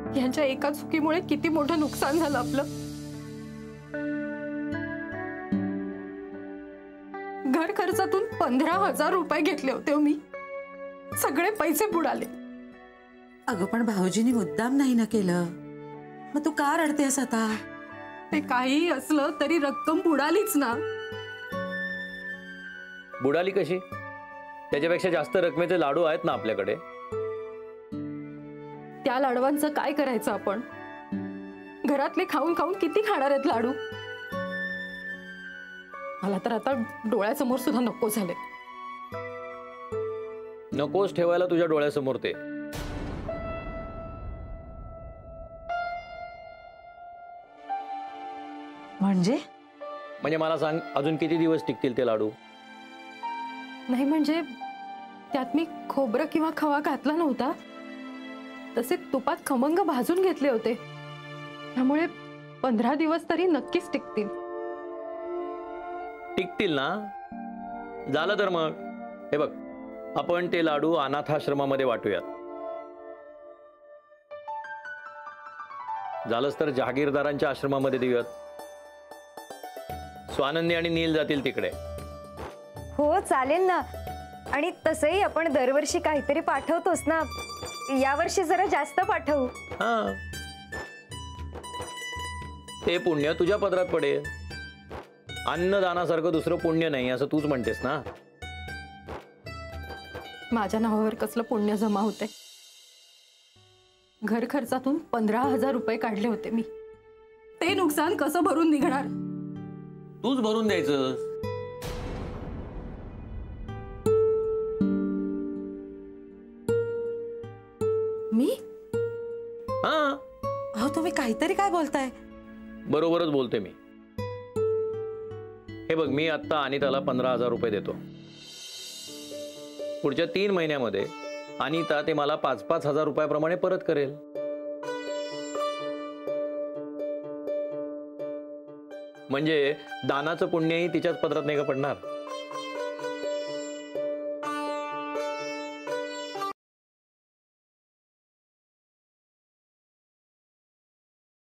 यांच्या एका चुकीमुळे किती मोठं नुकसान झालं आपलं। घर खर्चातून 15,000 रुपये घेतले होते मी, सगळे पैसे बुडाले। अगं पण भाऊजींनी मुद्दाम नाही ना केलं, मग तू का रडतेस आता? ते काही असलं तरी रक्कम बुडालीच ना। बुडाली कशी? त्याच्यापेक्षा जास्त रकमेचे लाडू आहेत ना आपल्याकडे। त्या लाडवांचं काय करायचं आपण? घरातले खाऊन खाऊन किती खाणार आहेत लाडू? मला तर आता डोळ्यासमोर सुद्धा नको झाले। नकोस ठेवायला तुझ्या डोळ्यासमोर ते। म्हणजे मला सांग, अजून किती दिवस टिकतील ते लाडू? नाही म्हणजे त्यात मी खोबरं किंवा खवा घातला नव्हता, तसे तुपात खमंग भाजून घेतले होते, त्यामुळे 15 दिवस तरी नक्कीच टिकतील। टिकतील ना? झालं तर मग हे बघ, आपण ते लाडू अनाथाश्रमामध्ये वाटूयात। झालंच तर जहागीरदारांच्या आश्रमामध्ये देऊयात। स्वानंदी आणि नील जातील तिकडे। हो चालेल ना, आणि तसंही आपण दरवर्षी काहीतरी पाठवतोस ना, यावर्षी जरा जास्त पाठवू। हां, ते पुण्य तुझ्या पदरात पडेल। अन्नदानासारखं दुसरं पुण्य नाही असं तूच म्हणतेस ना। माझ्या नावावर कसलं पुण्य जमा होते? घर खर्चातून 15,000 रुपये काढले होते मी, ते नुकसान कसं भरून निघणार? तूच भरून द्यायचं। मी? हां, अहो तुम्ही काहीतरी काय बोलताय? बरोबरच बोलते मी। हे बघ, मी आता अनिताला 15,000 रुपये देतो। पुढच्या 3 महिन्यामध्ये अनिता ते मला 5-5 हजार रुपयाप्रमाणे परत करेल। म्हणजे दानाचं पुण्यही तिच्याच पदरात नाही का पडणार?